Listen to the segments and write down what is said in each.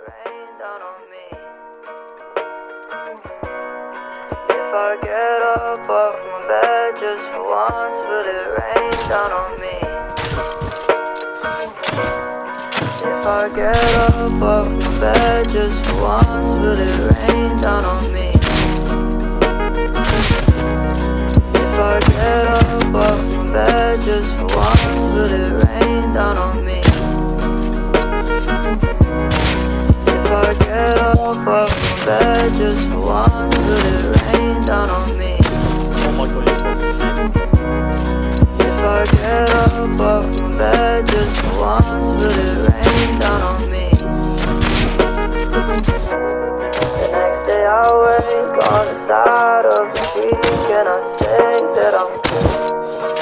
rain down on me. If I get up off my bed just for once, will it rain down on me? If I get up off my bed just for once, will it rain down on me? If I get up off my bed just for once, will it rain down on me? If I get up off my bed just for once, will it rain down on me? If I get up off my bed just for once, will it rain down on me? The next day I wake on the side of the creek and I say that I'm cool.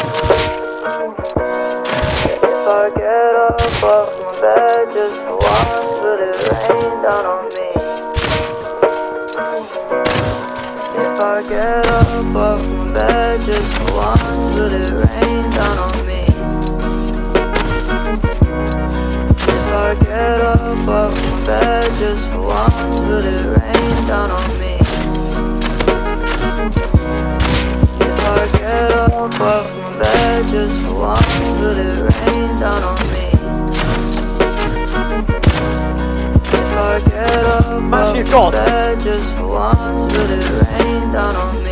If I get up off my bed just for once, will it rain down on me? If I get up off my bed just for once, will it rain down on me? If I get up off my bed just for once, will it rain down on me? If I get up off my bed just for once, will it rain down on me? If I get up off my bed just for once, will it rain down on me?